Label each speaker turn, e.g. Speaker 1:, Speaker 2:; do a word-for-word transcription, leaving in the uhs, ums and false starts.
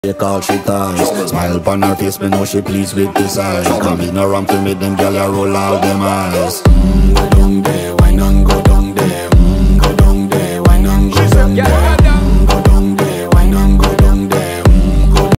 Speaker 1: Take all she ties. Smile upon her face, me know she pleased with this eyes. Coming around to make them gyal a roll out them eyes. Mmm, we don't